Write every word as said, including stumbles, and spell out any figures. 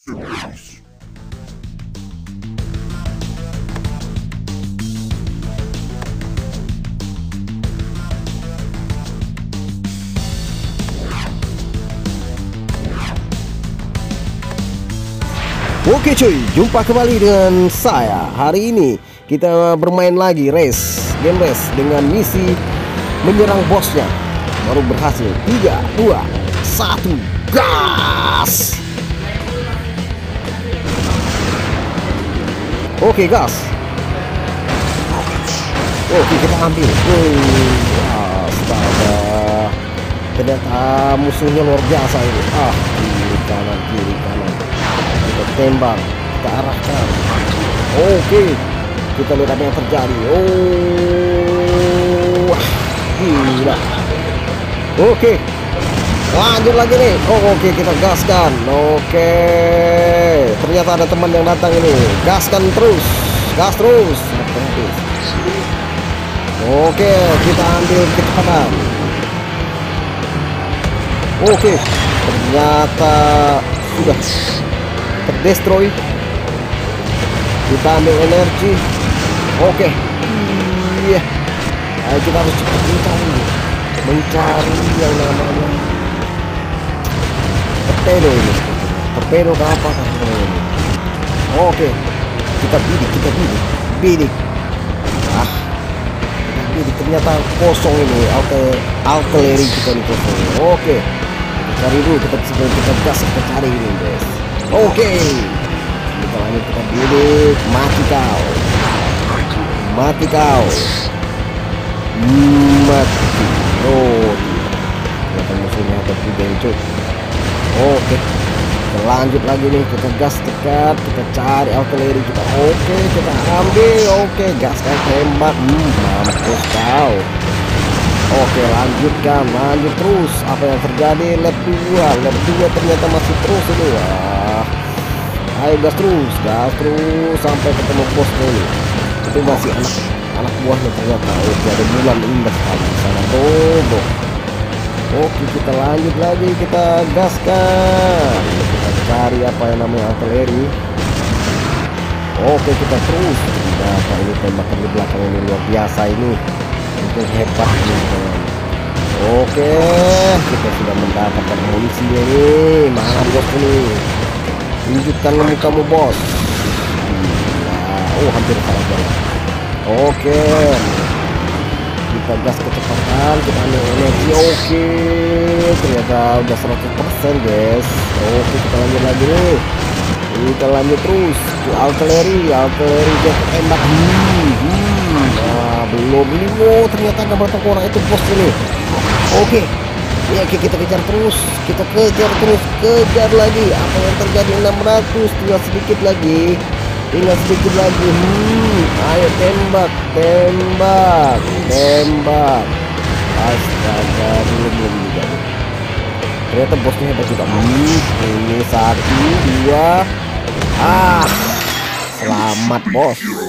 Oke cuy, jumpa kembali dengan saya. Hari ini kita bermain lagi race, game race dengan misi menyerang bosnya. Baru berhasil. Tiga, dua, satu, gas. Oke gas. Oke kita ambil. Uh, astaga, ternyata musuhnya luar biasa ini. Ah, kiri kanan kiri kanan. Kita tembak, kita arahkan. Oke, kita lihat apa yang terjadi. Oh, wah, gila. Oke, lanjut lagi nih. Oh, oke, kita gaskan. Oke, ternyata ada teman yang datang ini. Gaskan terus, gas terus. Oke, kita ambil kecepatan. Oke, ternyata sudah terdestroy. Kita ambil energi. Oke, iya, ayo kita harus cepat mencari mencari yang namanya torpedo ini. Torpedo ke apa kan ini? Oke, kita bidik, kita bidik, bidik. Ah, kita bidik, ternyata kosong ini. Alte, artileri kita ini kosong. Oke, kita cari dulu, kita sebelum kita gas kita cari ini guys. Oke, kita lanjut, kita bidik. Mati kau, mati kau, mati. Oh, ternyata musuhnya ada juga cuy. Oke, kita lanjut lagi nih, kita gas dekat, kita cari artileri kita. Oke, kita ambil. Oke, gaskan, tembak. Hmm, mampus kau. Oke, lanjutkan, lanjut terus. Apa yang terjadi? Lap dua, lap dua ternyata masih terus ini. Wah, ayo gas terus, gas terus sampai ketemu bos ini. Itu masih anak anak buahnya ternyata. Oke, ada bulan indah sekali di sana. Bobo. Oke, kita lanjut lagi, kita gaskan. Kita cari apa yang namanya artileri. Oke, kita terus. Ternyata ini tembakan di belakang ini luar biasa ini. Itu hebat ini. Oke, kita sudah mendapatkan amunisinya ini. Mana bos ini? Tunjukkan mukamu bos. Nah, oh hampir salah jalan. Oke, kita gas kecepatan, kita ambil energi. Oke, ternyata udah seratus persen guys. Oke, kita lanjut lagi nih. Kita lanjut terus ke artileri, artileri dia tembak. Hmm, hmm. Nah, belum ini. Oh, ternyata ada berapa orang itu bos ini. Oke, ya kita kejar terus, kita kejar terus, kejar lagi. Apa yang terjadi? Enam ratus, tinggal sedikit lagi, tinggal sedikit lagi. Hmm, ayo tembak, tembak, tembak. Astaga, belum belum juga. Ternyata bosnya hebat juga. Hmm, ini satu, dua. Ah, selamat bos.